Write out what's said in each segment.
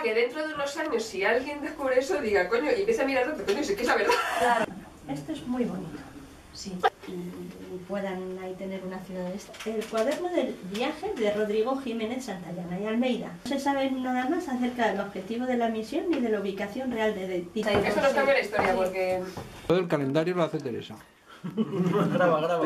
que dentro de unos años, si alguien descubre eso, diga, coño, y empieza a mirar otro, coño, sí que es la verdad. Claro. Esto es muy bonito. Sí. Y puedan ahí tener una ciudad de esta. El cuaderno del viaje de Rodrigo Jiménez Santayana y Almeida. No se sabe nada más acerca del objetivo de la misión ni de la ubicación real de Tito. Eso nos cambia la historia, porque... Todo el calendario lo hace Teresa. Graba.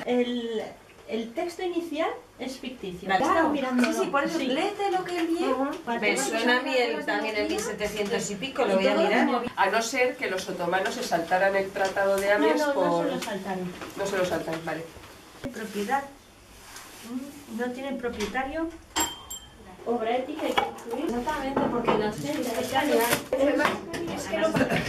El texto inicial es ficticio. Claro, mirando, sí, por eso, sí. léete lo que envié. Me suena a mí también el 1700 y pico, lo voy a mirar. A no ser que los otomanos se saltaran el tratado de Amiens No por... se lo saltaron. No se lo saltan, vale. Propiedad. No tienen propietario. Obra ética y construir. Exactamente, porque la gente Es que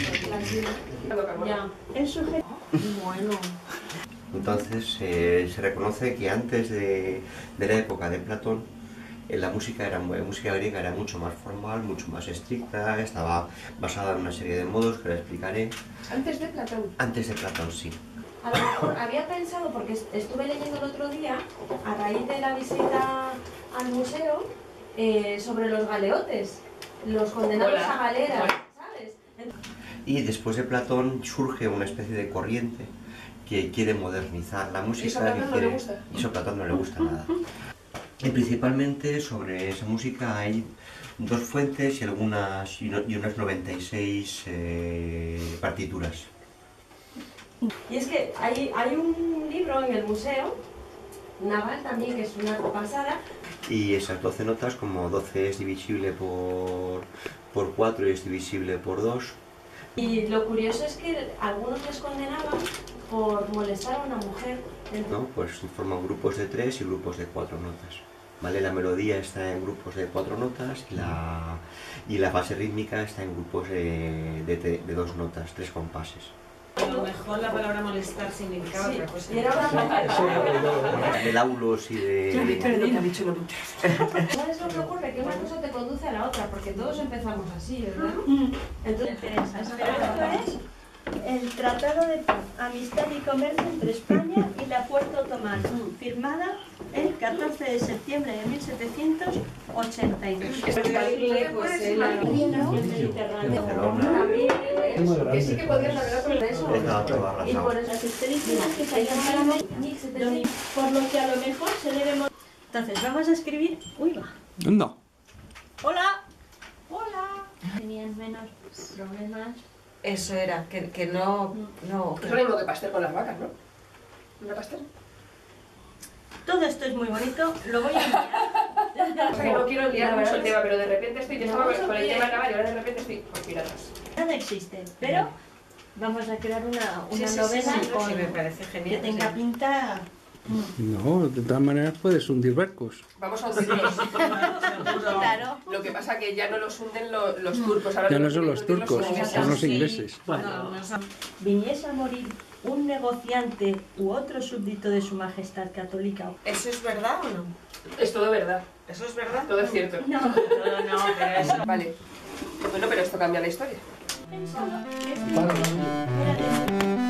lo... Ya. El sujeto. Bueno. Entonces se reconoce que antes de la época de Platón, la música griega era mucho más formal, mucho más estricta, estaba basada en una serie de modos que ahora explicaré. Antes de Platón. Antes de Platón, sí. A lo mejor había pensado, porque estuve leyendo el otro día, a raíz de la visita al museo, sobre los galeotes, los condenados a galera, ¿sabes? Y después de Platón surge una especie de corriente que quiere modernizar la música. ¿Y eso a Platón no le gusta? Y eso a Platón no le gusta nada. Y principalmente sobre esa música hay dos fuentes y unas 96 partituras. Y es que hay un libro en el museo, naval también, que es una pasada. Y esas 12 notas, como 12 es divisible por 4 y es divisible por 2. Y lo curioso es que algunos les condenaban por molestar a una mujer. ¿No? Pues forman grupos de 3 y grupos de 4 notas. ¿Vale? La melodía está en grupos de 4 notas y la base rítmica está en grupos de 2 notas, 3 compases. A lo mejor la palabra molestar significaba otra cosa. Y era una De laulos y de... ¿Sabes lo que ocurre? Que una cosa te conduce a la otra, porque todos empezamos así, ¿verdad? Entonces, Pero esto es el Tratado de Amistad y Comercio entre España y la Puerta Otomana, firmada el 14 de septiembre de 1782. Pues el Mediterráneo. Que sí que podrías hablar con eso. Está todo Y por arrasado. esas experiencias que se llaman, por lo que a lo mejor se debe... Entonces, vamos a escribir... Uy, va. No. Hola. Hola. Tenían menos problemas. Eso era, que no... Es lo mismo que pastel con las vacas, ¿no? ¿Una pastel? Todo esto es muy bonito, lo voy a enviar. O sea, que no quiero liar mucho el tema, pero de repente estoy... Yo estaba con el tema naval y ahora de repente estoy con piratas. Nada existe, pero vamos a crear una Sí, novela sí, me parece que genial. tenga pinta... No, de todas maneras puedes hundir barcos. Vamos a hundirlos. Claro. Lo que pasa que ya no los hunden los turcos. Ahora Ya no los son que los hundir turcos, ingleses. son los ingleses. Viniese a morir un negociante u otro súbdito de su majestad católica. ¿Eso es verdad o no? Es todo verdad. ¿Eso es verdad? Todo es cierto. No. No, pero eso... Vale. Bueno, pero esto cambia la historia. Pensaba que esto era de-